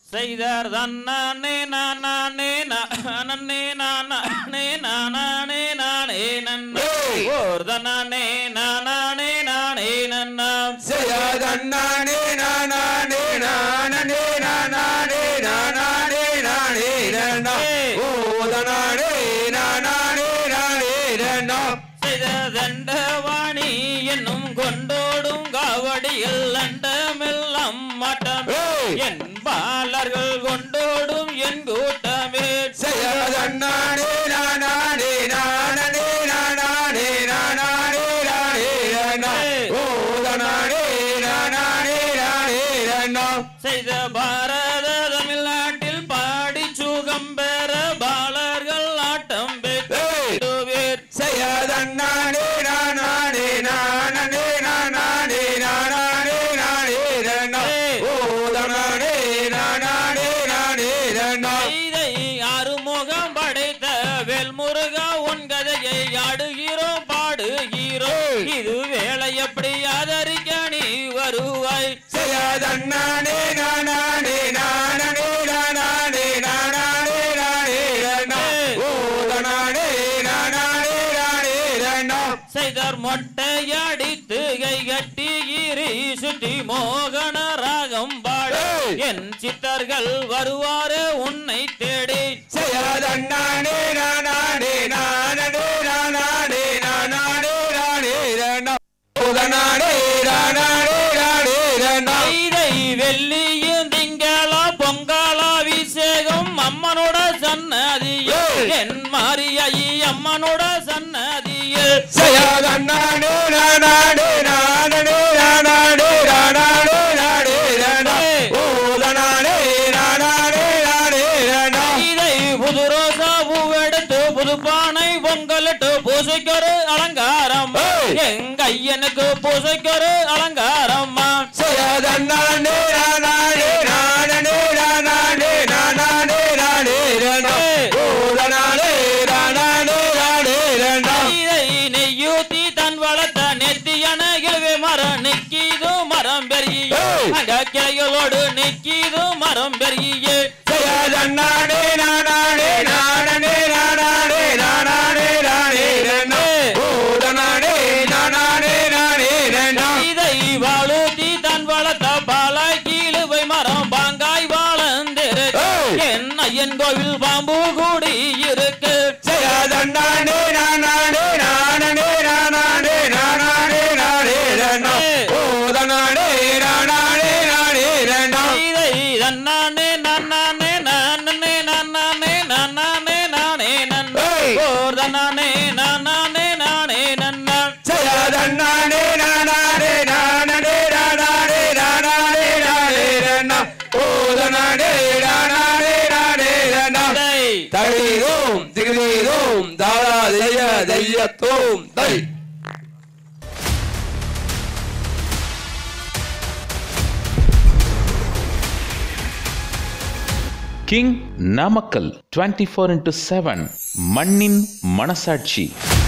செய்தார் தன்னானே நானே நானே நானே நானே நானே நன்னா ஓர் தன்னானே நானே நானே நன்னா செய்தார் தன்னானே நானே நானே நானே நானே நானே நன்னா ஓ தன்னானே நானே நானே நன்னா செய்தார் தண்டவாணி என்னும் கொண்டோடும் காவடியில் அண்டமெல்லாம் மாட்டம் என் பாலர்கள் கொண்டோடும் என் கூட்டமே செய்தார் தன்னானே நானே நானே நானே நானே நானே நன்னா ஓ தன்னானே நானே நானே நன்னா செய்த பாரத தமிழ்நாட்டில் பாடி சுகம் பெற பாலர்கள் ஆட்டம் பெற்றுவேர் செய்தார் தன்னானே நானே நானே நானே நானே நானே நன்னா ஓ தன்னானே நானே நானே நன்னா இதை ஆறுமுகம் படைத்த வேல்முருகா உன் கதையை ஆடுகிறோம் பாடுகிறோம் இது வேலை எப்படி ஆதரிக்க நீ வருவாய் செய்தார் தன்னானே நானே நானே நானே நானே நானே நன்னா ஓ தன்னானே நானே நானே நன்னா செய்தார் மொட்டையடித்து கை கட்டி கிரி சுற்றி மோகன ராகம் பாடு என் சித்தர்கள் வருவாரே உன்னை தேடி செய்தார் தன்னானே நானே நானே நானே நானே நானே நன்னா ஓ தன்னானே நானே நானே நன்னா இதை வெள்ளியும் திங்களா பொங்கலா அபிஷேகம் அம்மனோட சன்னதியில் என் மாரியாயி அம்மனோட சன்னதியில் செய்தார் தன்னானே நானே நானே நானே நானே நன்னா ஓ தன்னானே நானே நானே நன்னா இதை புது ரோசா பூவெடுத்து புது பானை பொங்கலிட்டு பூசைக்கொரு அலங்காரம் எங்க ஐயனுக்கு பூசைக்கொரு அலங்காரம்மா செய்தார் தன்னானே நானே நானே நானே நானே நன்னா ஓ தன்னானே நானே நானே நன்னா இதை நெய்யூத்தி தன் வளர்த்த நெத்தியன கிழவே மரம் நிக்கிது மரம் பெரிய அங்க கிளைகளோடு நிக்கிது மரம் பெரிய செய்தார் தன்னானே நானே நானே நானே நானே நன்னா ஓ தன்னானே நானே நானே நன்னா இதை வாழுத்தி தன் வளர்த்த பாலாய் கீழுவை மரம் பாங்காய் வாழ்ந்திரு என் ஐயன் கோவில் பாம்பு கூடி இருக்கு செய்தார் தன்னானே நானே நானே நானே நன்னா ஓ தன்னானே நானே நன்னா இதை தன்னானே நானே நானே நானே நானே நானே நன்னா ஓர் தன்னானே நானே நானே நன்னா செய்தார் தன்னானே நானே நானே நன்னா ஓ தன்னானே நானே நன்னா தளிரோம் திகிலீரோம் தாரா தெய்ய தெய்யத்தோம் தை கிங் நாமக்கல் 24/7 மண்ணின் மனசாட்சி.